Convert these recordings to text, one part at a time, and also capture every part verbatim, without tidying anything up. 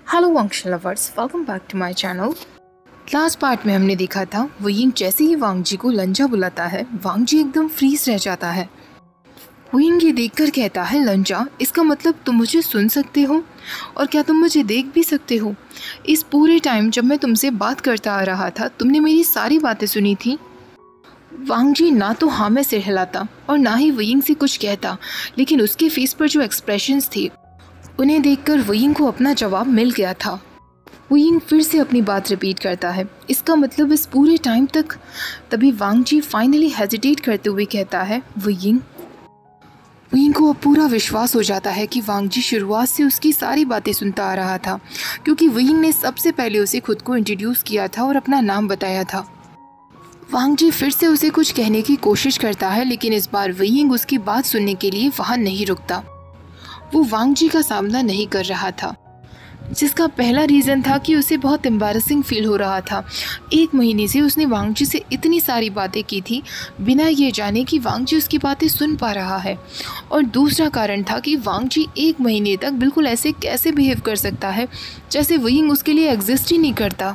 Hello Vansh lovers, welcome back to my channel. Last part में हमने देखा था वो यिंग जैसे ही वांग जी को लंजा बुलाता है, वांग जी एकदम फ्रीज रह जाता है। वो यिंग ये देखकर कहता है, लंजा, इसका मतलब तुम मुझे सुन सकते हो और क्या तुम मुझे देख भी सकते हो? इस पूरे टाइम जब मैं तुमसे बात करता आ रहा था तुमने मेरी सारी बातें सुनी थी। वांग जी ना तो हाँ में सिर हिलाता और ना ही वो यिंग से कुछ कहता, लेकिन उसके फेस पर जो एक्सप्रेशंस थे उन्हें देखकर वो यिंग को अपना जवाब मिल गया था। वो यिंग फिर से अपनी बात रिपीट करता है, इसका मतलब इस पूरे टाइम तक। तभी वांग जी फाइनली हेजिटेट करते हुए कहता है, वो यिंग। वो यिंग को अब पूरा विश्वास हो जाता है कि वांग जी शुरुआत से उसकी सारी बातें सुनता आ रहा था, क्योंकि वो यिंग ने सबसे पहले उसे खुद को इंट्रोड्यूस किया था और अपना नाम बताया था। वांग जी फिर से उसे कुछ कहने की कोशिश करता है, लेकिन इस बार वो यिंग उसकी बात सुनने के लिए वहाँ नहीं रुकता। वो वांग जी का सामना नहीं कर रहा था, जिसका पहला रीज़न था कि उसे बहुत एम्बैरेसिंग फील हो रहा था। एक महीने से उसने वांग जी से इतनी सारी बातें की थी बिना ये जाने कि वांग जी उसकी बातें सुन पा रहा है। और दूसरा कारण था कि वांग जी एक महीने तक बिल्कुल ऐसे कैसे बिहेव कर सकता है जैसे वो यिंग उसके लिए एग्जिस्ट ही नहीं करता।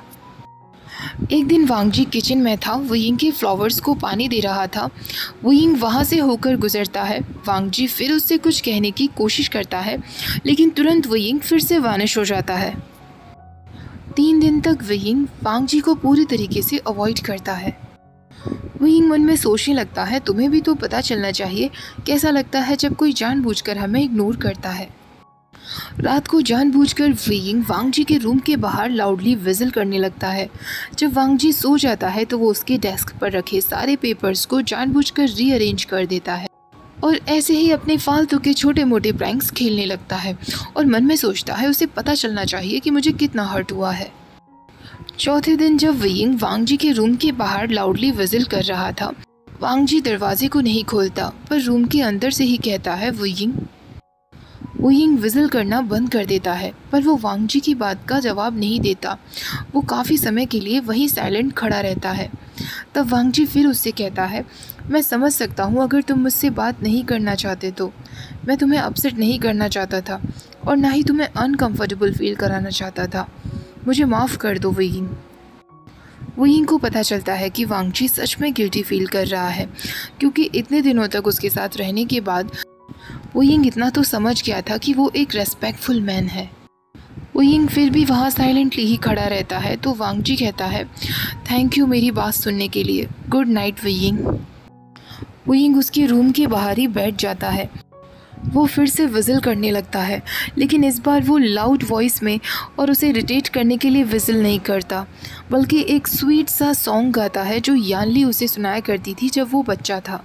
एक दिन वांग जी किचन में था, वो यिंग के फ्लावर्स को पानी दे रहा था। वो यिंग वहाँ से होकर गुजरता है। वांग जी फिर उससे कुछ कहने की कोशिश करता है, लेकिन तुरंत वो यिंग फिर से वानिश हो जाता है। तीन दिन तक वो यिंग वांग जी को पूरी तरीके से अवॉइड करता है। वो यिंग मन में सोचने लगता है, तुम्हें भी तो पता चलना चाहिए कैसा लगता है जब कोई जानबूझकर हमें इग्नोर करता है। रात को जानबूझकर वो यिंग वांग जी के रूम के बाहर लाउडली विजिल करने लगता है। जब वांग जी सो जाता है तो वो उसके डेस्क पर रखे सारे पेपर्स को जानबूझकर रीअरेंज कर देता है और ऐसे ही अपने फालतू के छोटे मोटे प्रैंक्स खेलने लगता है और मन में सोचता है, उसे पता चलना चाहिए कि मुझे कितना हर्ट हुआ है। चौथे दिन जब वो यिंग वांग जी के रूम के बाहर लाउडली विजिल कर रहा था, वांग जी दरवाजे को नहीं खोलता पर रूम के अंदर से ही कहता है, वो यिंग। वो यिंग विजिल करना बंद कर देता है, पर वो वांग जी की बात का जवाब नहीं देता। वो काफ़ी समय के लिए वहीं साइलेंट खड़ा रहता है। तब वांग जी फिर उससे कहता है, मैं समझ सकता हूँ अगर तुम मुझसे बात नहीं करना चाहते तो। मैं तुम्हें अपसेट नहीं करना चाहता था और ना ही तुम्हें अनकंफर्टेबल फील कराना चाहता था। मुझे माफ़ कर दो वो यिंग। वो यिंग को पता चलता है कि वांग जी सच में गिल्टी फील कर रहा है, क्योंकि इतने दिनों तक उसके साथ रहने के बाद वो यिंग इतना तो समझ गया था कि वो एक रेस्पेक्टफुल मैन है। वो यिंग फिर भी वहाँ साइलेंटली ही खड़ा रहता है तो वांग जी कहता है, थैंक यू मेरी बात सुनने के लिए, good night Wei Ying. Wei Ying उसके रूम के बाहर ही बैठ जाता है। वो फिर से विजिल करने लगता है, लेकिन इस बार वो लाउड वॉइस में और उसे इरिटेट करने के लिए विजिल नहीं करता, बल्कि एक स्वीट सा सॉन्ग गाता है जो यानली उसे सुनाया करती थी जब वो बच्चा था।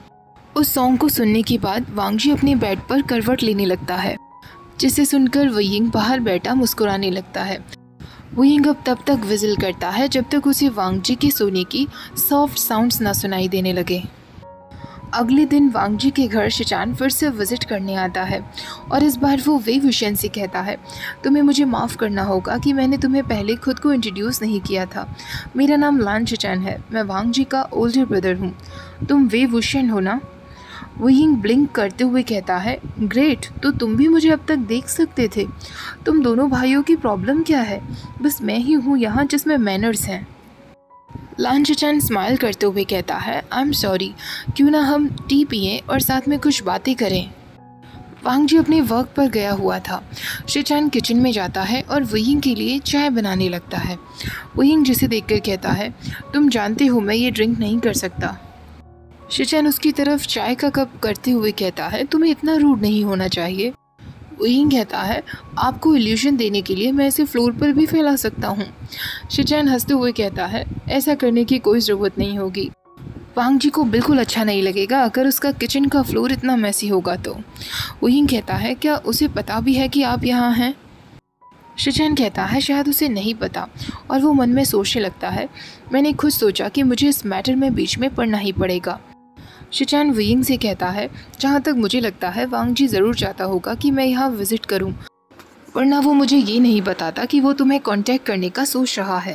उस सॉन्ग को सुनने के बाद वांग जी अपने बेड पर करवट लेने लगता है, जिसे सुनकर वो यिंग बाहर बैठा मुस्कुराने लगता है। वो यिंग अब तब तक विजिल करता है जब तक उसे वांग जी के सोने की सॉफ्ट साउंड्स ना सुनाई देने लगे। अगले दिन वांग जी के घर शिचान फिर से विजिट करने आता है और इस बार वो वे विशन से कहता है, तुम्हें मुझे माफ़ करना होगा कि मैंने तुम्हें पहले खुद को इंट्रोड्यूस नहीं किया था। मेरा नाम लान शिचान है, मैं वांग जी का ओल्डर ब्रदर हूँ। तुम वे विशन हो ना? वो यिंग ब्लिंक करते हुए कहता है, ग्रेट, तो तुम भी मुझे अब तक देख सकते थे। तुम दोनों भाइयों की प्रॉब्लम क्या है? बस मैं ही हूँ यहाँ जिसमें मैनर्स हैं। लान शिचान स्माइल करते हुए कहता है, आई एम सॉरी, क्यों ना हम टी पिएं और साथ में कुछ बातें करें। वांग जी अपने वर्क पर गया हुआ था। शिचान किचन में जाता है और वो यिंग के लिए चाय बनाने लगता है। वो यिंग जिसे देखकर कहता है, तुम जानते हो मैं ये ड्रिंक नहीं कर सकता। शिचान उसकी तरफ चाय का कप करते हुए कहता है, तुम्हें इतना रूड नहीं होना चाहिए। वो यिंग कहता है, आपको इल्यूशन देने के लिए मैं इसे फ्लोर पर भी फैला सकता हूँ। शिचान हंसते हुए कहता है, ऐसा करने की कोई ज़रूरत नहीं होगी। वांग जी को बिल्कुल अच्छा नहीं लगेगा अगर उसका किचन का फ्लोर इतना मैसी होगा तो। वो यिंग कहता है, क्या उसे पता भी है कि आप यहाँ हैं? शिचान कहता है, शायद उसे नहीं पता, और वो मन में सोचने लगता है, मैंने खुद सोचा कि मुझे इस मैटर में बीच में पड़ना ही पड़ेगा। शिचान वो यिंग से कहता है, जहाँ तक मुझे लगता है वांग जी ज़रूर चाहता होगा कि मैं यहाँ विज़िट करूँ, वरना वो मुझे ये नहीं बताता कि वो तुम्हें कांटेक्ट करने का सोच रहा है।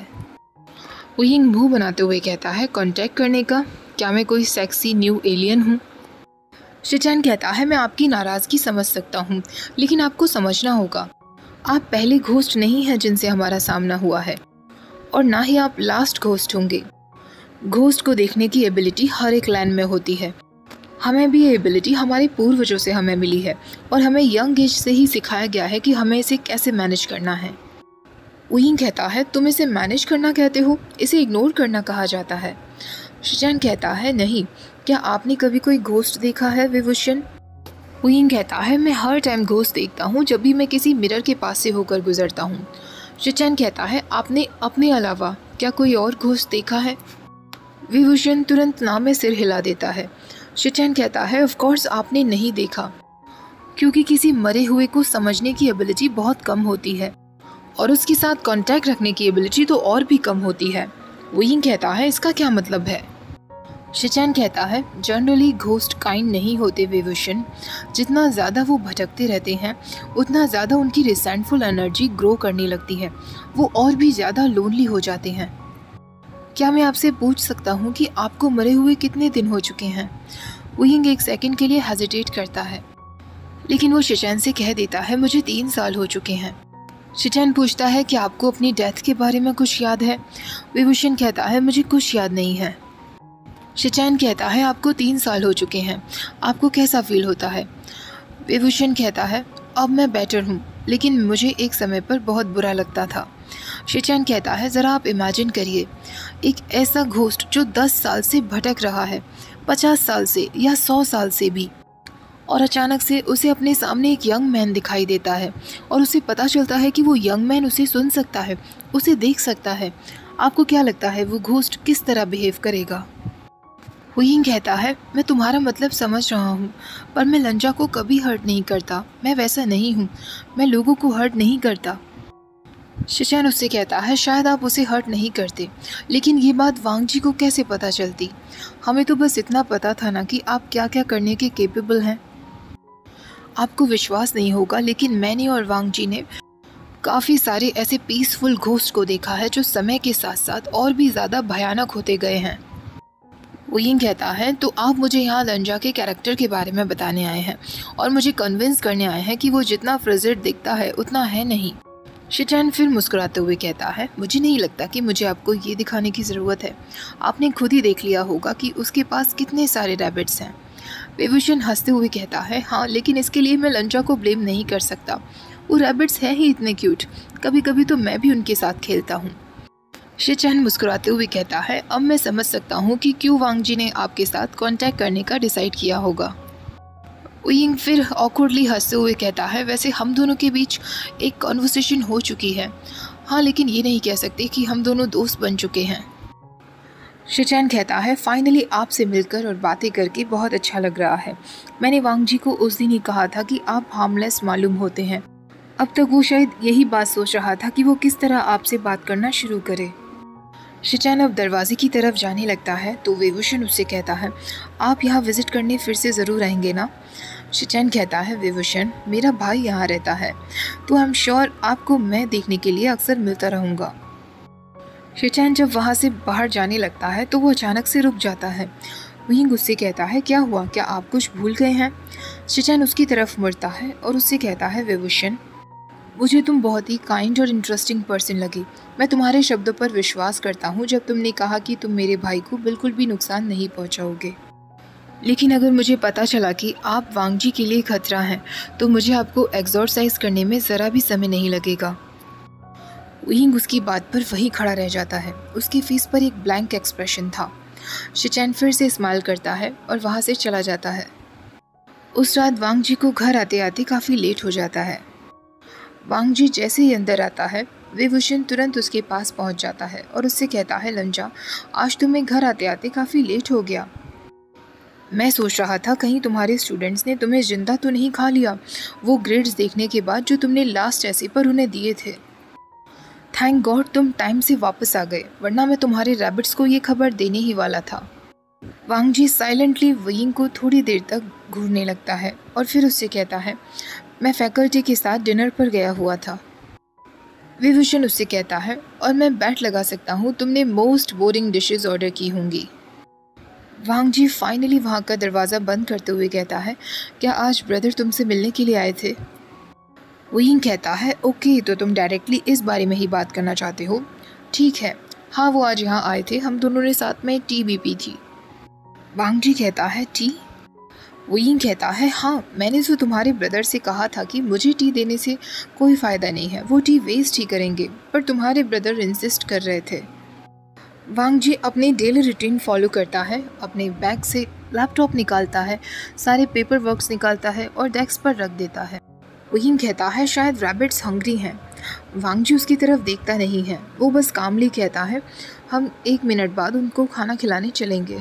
वो यिंग मुँह बनाते हुए कहता है, कांटेक्ट करने का? क्या मैं कोई सेक्सी न्यू एलियन हूँ? शिचान कहता है, मैं आपकी नाराज़गी समझ सकता हूँ, लेकिन आपको समझना होगा आप पहले घोस्ट नहीं हैं जिनसे हमारा सामना हुआ है, और ना ही आप लास्ट घोस्ट होंगे। घोस्ट को देखने की एबिलिटी हर एक लैंड में होती है। हमें भी ये एबिलिटी हमारे पूर्वजों से हमें मिली है, और हमें यंग एज से ही सिखाया गया है कि हमें इसे कैसे मैनेज करना है। उइंग कहता है, तुम इसे मैनेज करना कहते हो, इसे इग्नोर करना कहा जाता है। शिचैन कहता है, नहीं, क्या आपने कभी कोई घोस्ट देखा है विवुशन? उइंग कहता है, मैं हर टाइम घोस्ट देखता हूँ जब भी मैं किसी मिरर के पास से होकर गुजरता हूँ। शिचैन कहता है, आपने अपने अलावा क्या कोई और घोस्ट देखा है? विभूषण तुरंत ना में सिर हिला देता है। शिचैन कहता है, ऑफ कोर्स आपने नहीं देखा, क्योंकि किसी मरे हुए को समझने की एबिलिटी बहुत कम होती है, और उसके साथ कांटेक्ट रखने की एबिलिटी तो और भी कम होती है। वुइंग कहता है, इसका क्या मतलब है? शिचैन कहता है, जनरली घोस्ट काइंड नहीं होते विभूषण। जितना ज़्यादा वो भटकते रहते हैं उतना ज़्यादा उनकी रिसेंटफुल एनर्जी ग्रो करने लगती है, वो और भी ज़्यादा लोनली हो जाते हैं। क्या मैं आपसे पूछ सकता हूँ कि आपको मरे हुए कितने दिन हो चुके हैं? वुइंग एक सेकंड के लिए हेजिटेट करता है, लेकिन वो शिचैन से कह देता है, मुझे तीन साल हो चुके हैं। शिचैन पूछता है कि आपको अपनी डेथ के बारे में कुछ याद है? विभूषण कहता है, मुझे कुछ याद नहीं है। शिचैन कहता है, आपको तीन साल हो चुके हैं, आपको कैसा फील होता है? विभूषण कहता है, अब मैं बेटर हूँ, लेकिन मुझे एक समय पर बहुत बुरा लगता था। शिचैन कहता है, ज़रा आप इमेजिन करिए, एक ऐसा घोस्ट जो दस साल से भटक रहा है, पचास साल से या सौ साल से भी, और अचानक से उसे अपने सामने एक यंग मैन दिखाई देता है, और उसे पता चलता है कि वो यंग मैन उसे सुन सकता है, उसे देख सकता है। आपको क्या लगता है वो घोस्ट किस तरह बिहेव करेगा? वुइंग कहता है, मैं तुम्हारा मतलब समझ रहा हूँ, पर मैं लंजा को कभी हर्ट नहीं करता, मैं वैसा नहीं हूँ, मैं लोगों को हर्ट नहीं करता। शिचैन उससे कहता है, शायद आप उसे हर्ट नहीं करते, लेकिन ये बात वांग जी को कैसे पता चलती? हमें तो बस इतना पता था ना कि आप क्या क्या करने के केपेबल हैं। आपको विश्वास नहीं होगा, लेकिन मैंने और वांग जी ने काफ़ी सारे ऐसे पीसफुल घोस्ट को देखा है जो समय के साथ साथ और भी ज़्यादा भयानक होते गए हैं। वुइंग कहता है, तो आप मुझे यहाँ लंजा के कैरेक्टर के बारे में बताने आए हैं और मुझे कन्विंस करने आए हैं कि वो जितना फ्रिजिड दिखता है उतना है नहीं। शिचैन फिर मुस्कुराते हुए कहता है, मुझे नहीं लगता कि मुझे आपको ये दिखाने की ज़रूरत है, आपने खुद ही देख लिया होगा कि उसके पास कितने सारे रैबिट्स हैं। विभूषण हंसते हुए कहता है, हाँ, लेकिन इसके लिए मैं लंजा को ब्लेम नहीं कर सकता, वो रैबिट्स हैं ही इतने क्यूट, कभी कभी तो मैं भी उनके साथ खेलता हूँ। शिचैन मुस्कुराते हुए कहता है, अब मैं समझ सकता हूँ कि क्यों वांग जी ने आपके साथ कांटेक्ट करने का डिसाइड किया होगा। वुइंग फिर ऑकवर्डली हंसते हुए कहता है, वैसे हम दोनों के बीच एक कॉन्वर्सेशन हो चुकी है, हाँ, लेकिन ये नहीं कह सकते कि हम दोनों दोस्त बन चुके हैं। शिचैन कहता है, फाइनली आपसे मिलकर और बातें करके बहुत अच्छा लग रहा है। मैंने वांग जी को उस दिन ही कहा था कि आप हार्मलेस मालूम होते हैं। अब तक वो शायद यही बात सोच रहा था कि वो किस तरह आपसे बात करना शुरू करे। शिचैन अब दरवाजे की तरफ जाने लगता है तो विभूषण उससे कहता है, आप यहाँ विजिट करने फिर से ज़रूर आएंगे ना? शिचैन कहता है, विभूषण, मेरा भाई यहाँ रहता है, तो आई एम श्योर आपको मैं देखने के लिए अक्सर मिलता रहूँगा। शिचैन जब वहाँ से बाहर जाने लगता है तो वो अचानक से रुक जाता है। वुइंग उससे कहता है, क्या हुआ, क्या आप कुछ भूल गए हैं? शिचैन उसकी तरफ मुड़ता है और उससे कहता है, विभूषण, मुझे तुम बहुत ही काइंड और इंटरेस्टिंग पर्सन लगी। मैं तुम्हारे शब्दों पर विश्वास करता हूँ जब तुमने कहा कि तुम मेरे भाई को बिल्कुल भी नुकसान नहीं पहुँचाओगे। लेकिन अगर मुझे पता चला कि आप वांग जी के लिए खतरा हैं तो मुझे आपको एक्सॉर्साइज करने में ज़रा भी समय नहीं लगेगा। वुइंग उसकी बात पर वहीं खड़ा रह जाता है, उसके फेस पर एक ब्लैंक एक्सप्रेशन था। शिचैन फिर से स्माइल करता है और वहाँ से चला जाता है। उस रात वांग जी को घर आते आते काफ़ी लेट हो जाता है। वांग जी जैसे ही अंदर आता है, विभूषण तुरंत उसके पास पहुंच जाता है और उससे कहता है, लंजा, आज तुम्हें घर आते आते काफ़ी लेट हो गया। मैं सोच रहा था कहीं तुम्हारे स्टूडेंट्स ने तुम्हें जिंदा तो नहीं खा लिया, वो ग्रेड्स देखने के बाद जो तुमने लास्ट ऐसे पर उन्हें दिए थे। थैंक गॉड तुम टाइम से वापस आ गए, वरना मैं तुम्हारे रैबिट्स को ये खबर देने ही वाला था। वांग जी साइलेंटली वुइंग को थोड़ी देर तक घूरने लगता है और फिर उससे कहता है, मैं फैकल्टी के साथ डिनर पर गया हुआ था। विभूषण उससे कहता है, और मैं बैट लगा सकता हूँ तुमने मोस्ट बोरिंग डिशेस ऑर्डर की होंगी। वांग जी फाइनली वहाँ का दरवाज़ा बंद करते हुए कहता है, क्या आज ब्रदर तुमसे मिलने के लिए आए थे? वुयिंग कहता है ओके, तो तुम डायरेक्टली इस बारे में ही बात करना चाहते हो, ठीक है। हाँ, वो आज यहाँ आए थे, हम दोनों ने साथ में टी भी पी थी। वांग जी कहता है टी? वुयिंग कहता है हाँ, मैंने तो तुम्हारे ब्रदर से कहा था कि मुझे टी देने से कोई फ़ायदा नहीं है, वो टी वेस्ट ही करेंगे, पर तुम्हारे ब्रदर इंसिस्ट कर रहे थे। वांग जी अपनी डेली रूटीन फॉलो करता है, अपने बैग से लैपटॉप निकालता है, सारे पेपर वर्क्स निकालता है और डेस्क पर रख देता है। वुयिंग कहता है शायद रैबिट्स हंग्री हैं। वांग जी उसकी तरफ देखता नहीं है, वो बस कामली कहता है हम एक मिनट बाद उनको खाना खिलाने चलेंगे।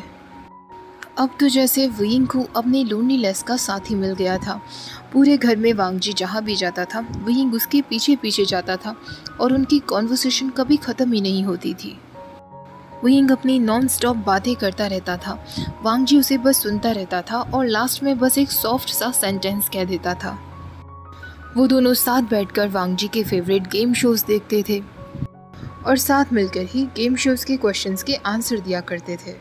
अब तो जैसे वुयिंग को अपनी लोनलीनेस का साथी मिल गया था। पूरे घर में वांग जी जहाँ भी जाता था वुयिंग उसके पीछे पीछे जाता था और उनकी कॉन्वर्सेशन कभी ख़त्म ही नहीं होती थी। वुयिंग अपनी नॉन स्टॉप बातें करता रहता था, वांग जी उसे बस सुनता रहता था और लास्ट में बस एक सॉफ्ट सा सेंटेंस कह देता था। वो दोनों साथ बैठकर वांग जी के फेवरेट गेम शोज़ देखते थे और साथ मिलकर ही गेम शोज़ के क्वेश्चंस के आंसर दिया करते थे।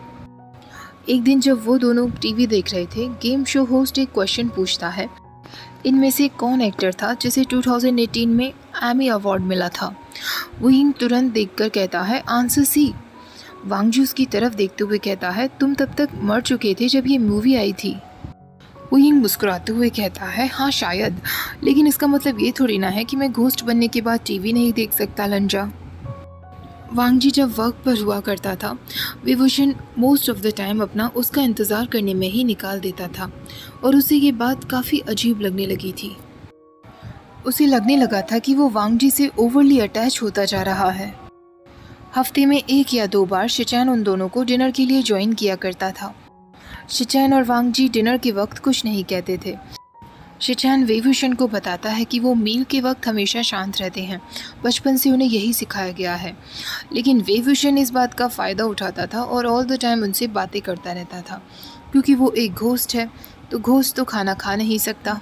एक दिन जब वो दोनों टीवी देख रहे थे, गेम शो होस्ट एक क्वेश्चन पूछता है, इनमें से कौन एक्टर था जिसे दो हज़ार अठारह में एमी अवार्ड मिला था? वुयिंग तुरंत देखकर कहता है आंसर सी। वांग जी उसकी तरफ देखते हुए कहता है तुम तब तक मर चुके थे जब ये मूवी आई थी। वुयिंग मुस्कुराते हुए कहता है हाँ शायद, लेकिन इसका मतलब ये थोड़ी ना है कि मैं घोस्ट बनने के बाद टीवी नहीं देख सकता लंजा। वांग जी जब वर्क पर हुआ करता था Vibhushan most of the time अपना उसका इंतज़ार करने में ही निकाल देता था और उसे ये बात काफ़ी अजीब लगने लगी थी। उसे लगने लगा था कि वो वांग जी से ओवरली अटैच होता जा रहा है। हफ्ते में एक या दो बार शिचैन उन दोनों को डिनर के लिए ज्वाइन किया करता था। शिचैन और वांग जी डिनर के वक्त कुछ नहीं कहते थे। शिचैन वेवुशन को बताता है कि वो मील के वक्त हमेशा शांत रहते हैं, बचपन से उन्हें यही सिखाया गया है, लेकिन वेवुशन इस बात का फ़ायदा उठाता था और ऑल द टाइम उनसे बातें करता रहता था, क्योंकि वो एक घोस्ट है तो घोस्ट तो खाना खा नहीं सकता।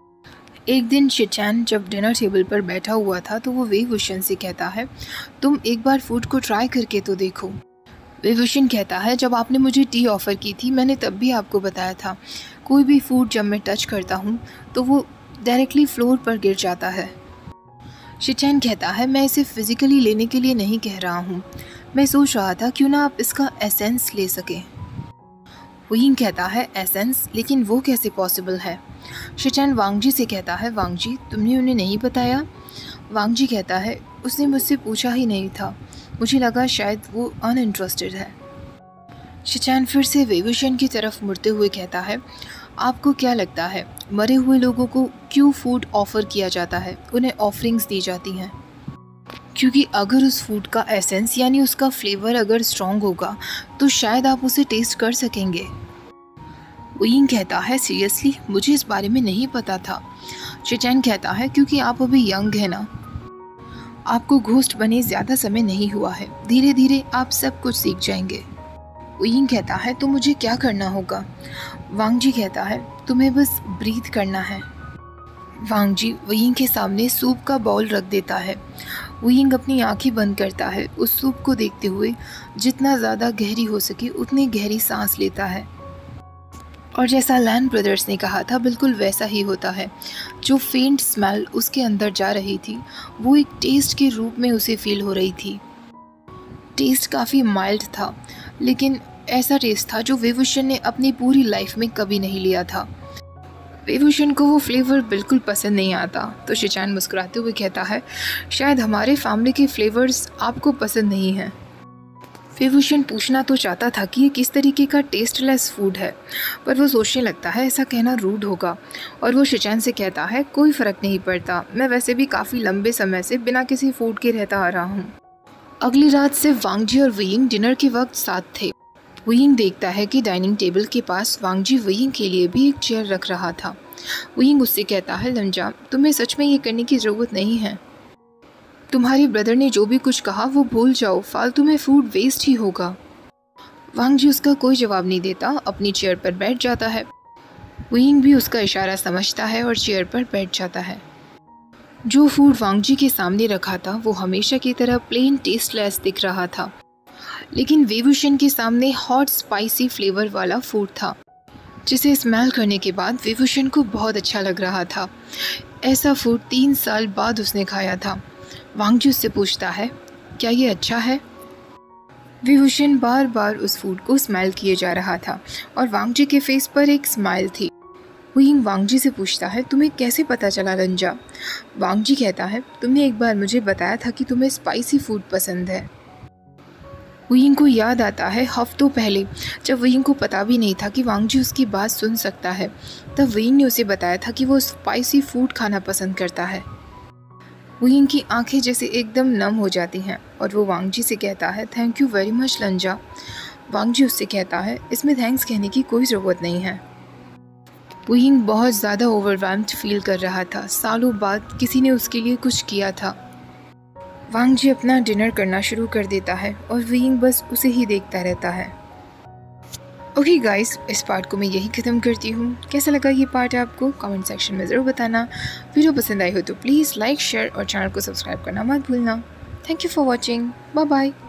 एक दिन शिचैन जब डिनर टेबल पर बैठा हुआ था तो वो वेवुशन से कहता है तुम एक बार फूड को ट्राई करके तो देखो। वेवुशन कहता है जब आपने मुझे टी ऑफ़र की थी मैंने तब भी आपको बताया था कोई भी फूड जब मैं टच करता हूँ तो वो डायरेक्टली फ्लोर पर गिर जाता है। शिचैन कहता है मैं इसे फिज़िकली लेने के लिए नहीं कह रहा हूँ, मैं सोच रहा था क्यों ना आप इसका एसेंस ले सकें। वुयिंग कहता है एसेंस, लेकिन वो कैसे पॉसिबल है? शिचैन वांग जी से कहता है वांग जी तुमने उन्हें नहीं बताया? वांग जी कहता है उसने मुझसे पूछा ही नहीं था, मुझे लगा शायद वो अनइंटरेस्टेड है। शिचैन फिर से वेवुशन की तरफ मुड़ते हुए कहता है आपको क्या लगता है मरे हुए लोगों को क्यों फूड ऑफ़र किया जाता है, उन्हें ऑफरिंग्स दी जाती हैं? क्योंकि अगर उस फूड का एसेंस यानी उसका फ्लेवर अगर स्ट्रॉन्ग होगा तो शायद आप उसे टेस्ट कर सकेंगे। वुयिंग कहता है सीरियसली मुझे इस बारे में नहीं पता था। शिचैन कहता है क्योंकि आप अभी यंग है ना, आपको घोस्ट बने ज़्यादा समय नहीं हुआ है, धीरे धीरे आप सब कुछ सीख जाएंगे। वुयिंग कहता है तो मुझे क्या करना होगा? वांग जी कहता है तुम्हें बस ब्रीथ करना है। वांग जी वुयिंग के सामने सूप का बाउल रख देता है। वुयिंग अपनी आंखें बंद करता है, उस सूप को देखते हुए जितना ज़्यादा गहरी हो सके उतनी गहरी सांस लेता है और जैसा लैन ब्रदर्स ने कहा था बिल्कुल वैसा ही होता है। जो फेंट स्मेल उसके अंदर जा रही थी वो एक टेस्ट के रूप में उसे फील हो रही थी। टेस्ट काफ़ी माइल्ड था, लेकिन ऐसा टेस्ट था जो वेवुशन ने अपनी पूरी लाइफ में कभी नहीं लिया था। वेवुशन को वो फ्लेवर बिल्कुल पसंद नहीं आता, तो शिचैन मुस्कुराते हुए कहता है शायद हमारे फैमिली के फ्लेवर्स आपको पसंद नहीं हैं। वेवुशन पूछना तो चाहता था कि ये किस तरीके का टेस्टलेस फूड है, पर वो सोचने लगता है ऐसा कहना रूड होगा और वो शिचैन से कहता है कोई फ़र्क नहीं पड़ता, मैं वैसे भी काफ़ी लंबे समय से बिना किसी फूड के रहता आ रहा हूँ। अगली रात से वांग जी और वुयिंग डिनर के वक्त साथ थे। वुयिंग देखता है कि डाइनिंग टेबल के पास वांग जी वुयिंग के लिए भी एक चेयर रख रहा था। वुयिंग उससे कहता है लंजा तुम्हें सच में ये करने की ज़रूरत नहीं है, तुम्हारे ब्रदर ने जो भी कुछ कहा वो भूल जाओ, फालतू में फूड वेस्ट ही होगा। वांग जी उसका कोई जवाब नहीं देता, अपनी चेयर पर बैठ जाता है। वुयिंग भी उसका इशारा समझता है और चेयर पर बैठ जाता है। जो फूड वांग जी के सामने रखा था वो हमेशा की तरह प्लेन टेस्टलेस दिख रहा था, लेकिन वेवुशन के सामने हॉट स्पाइसी फ्लेवर वाला फूड था। जिसे स्मेल करने के बाद विभूषण को बहुत अच्छा लग रहा था। ऐसा फूड तीन साल बाद उसने खाया था। वांग जी उससे पूछता है, क्या ये अच्छा है? विभूषण बार बार उस फूड को स्मेल किए जा रहा था और वांग जी के फेस पर एक स्माइल थी। वू यिंग वांग जी से पूछता है, तुम्हें कैसे पता चला लंजा? वांग जी कहता है, तुमने एक बार मुझे बताया था कि तुम्हें स्पाइसी फूड पसंद है। वू यिंग को याद आता है हफ्तों पहले जब वू यिंग को पता भी नहीं था कि वांग जी उसकी बात सुन सकता है, तब वू यिंग ने उसे बताया था कि वो स्पाइसी फूड खाना पसंद करता है। वू यिंग की आंखें जैसे एकदम नम हो जाती हैं और वो वांग जी से कहता है, thank you very much Lan Zhan. Wangji उससे कहता है, इसमें थैंक्स कहने की कोई ज़रूरत नहीं है। वू यिंग बहुत ज़्यादा ओवरवेल्म्ड फील कर रहा था। सालों बाद किसी ने उसके लिए कुछ किया था। वांग जी अपना डिनर करना शुरू कर देता है और वू यिंग बस उसे ही देखता रहता है। ओके गाइस, इस पार्ट को मैं यही ख़त्म करती हूँ। कैसा लगा ये पार्ट आपको? कमेंट सेक्शन में ज़रूर बताना। वीडियो पसंद आई हो तो प्लीज़ लाइक, शेयर और चैनल को सब्सक्राइब करना मत भूलना। Thank you for watching. Bye bye.